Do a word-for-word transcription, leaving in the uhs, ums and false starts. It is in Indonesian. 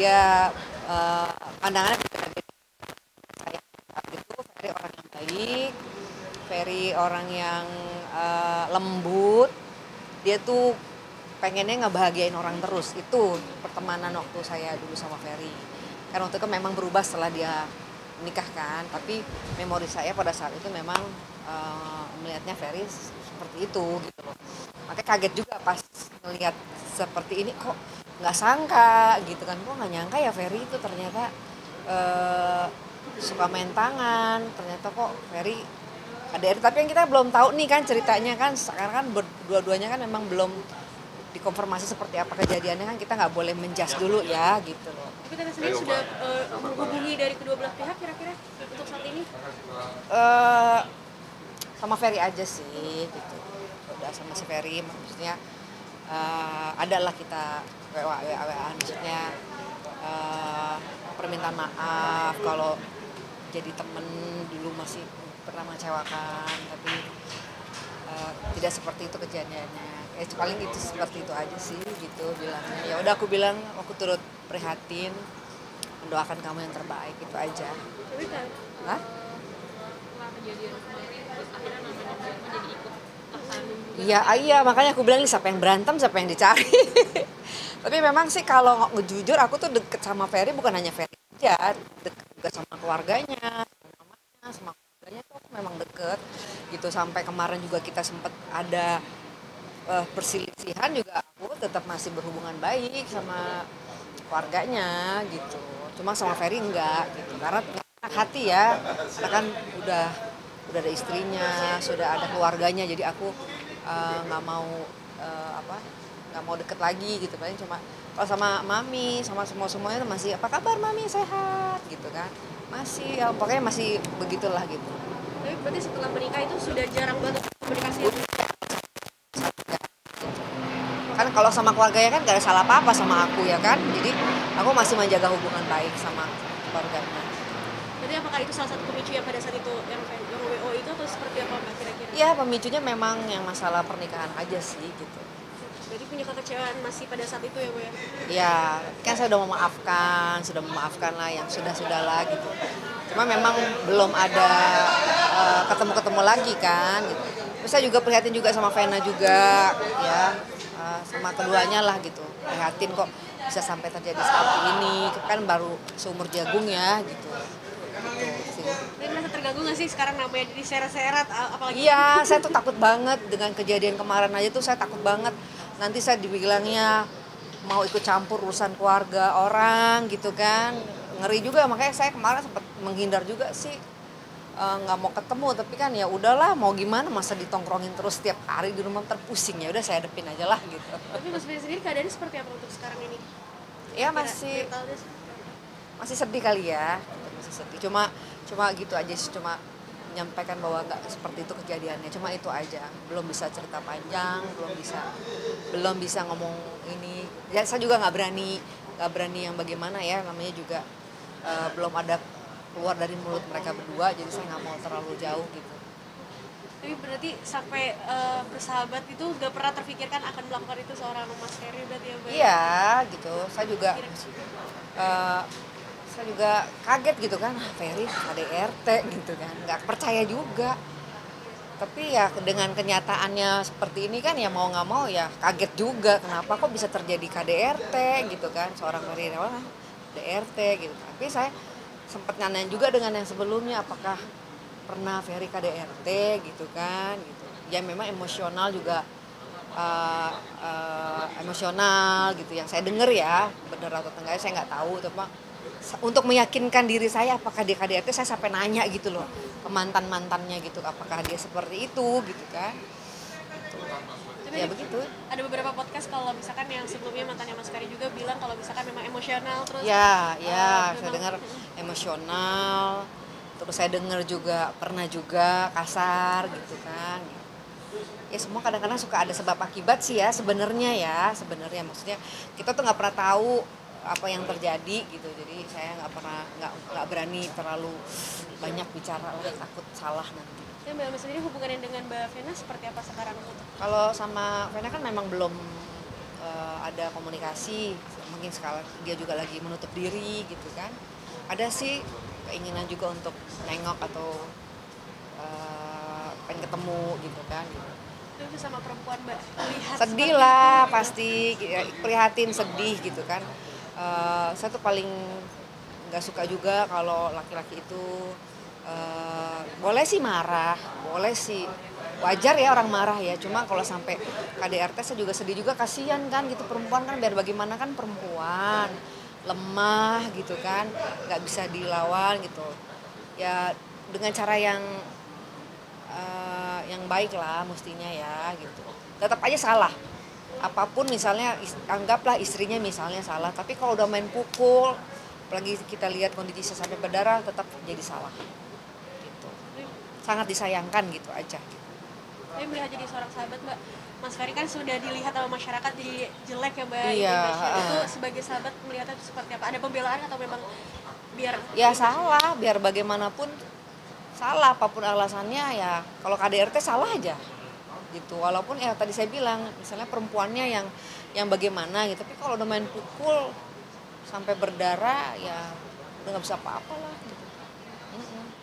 dia uh, pandangannya beda-beda. Saya itu Ferry orang yang baik, Ferry orang yang uh, lembut. Dia tuh pengennya ngebahagiain orang terus. Itu pertemanan waktu saya dulu sama Ferry. Karena waktu itu memang berubah setelah dia menikah kan, tapi memori saya pada saat itu memang uh, melihatnya Ferry seperti itu gitu loh. Makanya kaget juga pas ngelihat seperti ini, kok nggak sangka gitu kan, kok nggak nyangka ya Ferry itu ternyata uh, suka main tangan, ternyata kok Ferry ada. Tapi yang kita belum tahu nih kan ceritanya kan, sekarang kan berdua-duanya kan memang belum dikonfirmasi seperti apa kejadiannya kan, kita nggak boleh menjas dulu ya gitu loh. Tapi Teh sendiri sudah uh, menghubungi dari kedua belah pihak kira-kira untuk saat ini? Uh, sama Ferry aja sih gitu, udah sama si Ferry maksudnya uh, adalah kita W A W A W A maksudnya uh, permintaan maaf kalau jadi temen dulu masih pernah mengecewakan, tapi uh, tidak seperti itu kejadiannya. Eh paling itu seperti itu aja sih gitu bilangnya. Ya udah aku bilang aku turut prihatin, mendoakan kamu yang terbaik, itu aja. Tapi kan Hah? setelah kejadian kemarin terus akhirnya namanya menjadi ikut tersandung juga. Iya, iya makanya aku bilang nih siapa yang berantem, siapa yang dicari. Tapi memang sih kalau jujur aku tuh deket sama Ferry bukan hanya Ferry aja, deket juga sama keluarganya, sama mamanya, sama keluarganya tuh aku memang deket gitu. Sampai kemarin juga kita sempat ada uh, perselisihan juga, aku tetap masih berhubungan baik sama keluarganya gitu. Cuma sama Ferry enggak gitu, karena enak hati ya, karena kan udah udah ada istrinya, sudah ada keluarganya, jadi aku nggak uh, mau uh, apa nggak mau deket lagi gitu. Paling cuma kalau sama mami, sama semua semuanya masih apa kabar mami, sehat gitu kan, masih ya, pokoknya masih begitulah gitu. Tapi berarti setelah menikah itu sudah jarang banget komunikasi. Kan kalau sama keluarganya kan gak ada salah apa-apa sama aku ya kan, jadi aku masih menjaga hubungan baik sama keluarganya. Jadi apakah itu salah satu pemicu yang pada saat itu yang, yang W O itu atau seperti apa Mbak kira-kira? Ya pemicunya memang yang masalah pernikahan aja sih gitu. Berarti punya kekecewaan masih pada saat itu ya Bu ya? Ya kan saya udah memaafkan, sudah memaafkan lah yang sudah-sudah lah gitu. Cuma memang belum ada uh, ketemu-ketemu lagi kan gitu. Terus saya juga prihatin juga sama Vena juga ya, uh, sama keduanya lah gitu. Prihatin kok bisa sampai terjadi seperti ini, kan baru seumur jagung ya gitu. Gitu sih. Tapi merasa terganggu nggak sih sekarang namanya diseret-seret apalagi? Iya, saya tuh takut banget dengan kejadian kemarin aja tuh, saya takut banget nanti saya dibilangnya mau ikut campur urusan keluarga orang gitu kan, ngeri juga. Makanya saya kemarin sempat menghindar juga sih, nggak e, mau ketemu, tapi kan ya udahlah mau gimana, masa ditongkrongin terus setiap hari di rumah terpusing, ya udah saya hadepin aja lah gitu. Tapi Mas Ferry sendiri keadaannya seperti apa untuk sekarang ini? Ya masih masih sedih kali ya, masih sedih. Cuma cuma gitu aja sih, cuma menyampaikan bahwa nggak seperti itu kejadiannya, cuma itu aja. Belum bisa cerita panjang, belum bisa belum bisa ngomong ini. Ya saya juga nggak berani nggak berani yang bagaimana ya, namanya juga uh, belum ada keluar dari mulut mereka berdua, jadi saya nggak mau terlalu jauh gitu. Tapi berarti sampai uh, bersahabat itu nggak pernah terfikirkan akan melakukan itu seorang Mas Ferry berarti ya? Iya gitu, saya juga uh, saya juga kaget gitu kan, ah, Ferry K D R T gitu kan, nggak percaya juga. Tapi ya dengan kenyataannya seperti ini kan ya mau nggak mau ya kaget juga, kenapa kok bisa terjadi K D R T gitu kan, seorang Ferry Irawan K D R T gitu. Tapi saya sempat nanya juga dengan yang sebelumnya, apakah pernah Ferry K D R T gitu kan gitu. Ya memang emosional juga, uh, uh, emosional gitu yang saya dengar ya, benar atau enggak saya nggak tahu. Tapi untuk meyakinkan diri saya apakah dia K D R T, saya sampai nanya gitu loh ke mantan-mantannya gitu, apakah dia seperti itu gitu kan. Gitu. Ya begitu. Ada beberapa podcast kalau misalkan yang sebelumnya mantannya Mas Ferry juga bilang kalau misalkan memang emosional terus. Ya, ya, uh, saya dengar emosional. Terus saya dengar juga pernah juga kasar gitu kan. Ya semua kadang-kadang suka ada sebab akibat sih ya sebenarnya ya, sebenarnya maksudnya kita tuh nggak pernah tahu apa yang terjadi gitu, jadi saya nggak pernah nggak nggak berani terlalu banyak bicara lah, takut salah nanti. Ya Mbak sendiri hubungannya dengan Mbak Vena seperti apa sekarang? Kalau sama Vena kan memang belum eh, ada komunikasi, mungkin sekarang dia juga lagi menutup diri gitu kan. Ada sih keinginan juga untuk nengok atau eh, pengen ketemu gitu kan. Itu sama perempuan Mbak lihat Sedih seperti lah itu, gitu. pasti, ya, prihatin, sedih gitu kan. Eh, saya tuh paling nggak suka juga kalau laki-laki itu eh, boleh sih marah, boleh sih wajar ya orang marah ya. Cuma kalau sampai K D R T saya juga sedih juga, kasihan kan gitu, perempuan kan biar bagaimana kan perempuan lemah gitu kan, nggak bisa dilawan gitu. Ya dengan cara yang eh, yang baik lah mestinya ya gitu. Tetap aja salah. Apapun misalnya is- anggaplah istrinya misalnya salah, tapi kalau udah main pukul, apalagi kita lihat kondisinya sampai berdarah, tetap jadi salah. Gitu. Tapi, Sangat disayangkan gitu aja. tapi melihat jadi seorang sahabat Mbak, Mas Ferry kan sudah dilihat sama masyarakat jadi jelek ya Mbak, Iya, image-nya. Itu heeh. sebagai sahabat melihatnya itu seperti apa? Ada pembelaan atau memang biar Ya salah, biar bagaimanapun salah apapun alasannya ya. Kalau K D R T salah aja gitu. Walaupun ya tadi saya bilang misalnya perempuannya yang yang bagaimana gitu, tapi kalau udah main pukul sampai berdarah ya udah nggak bisa apa-apa lah gitu. Mm-mm.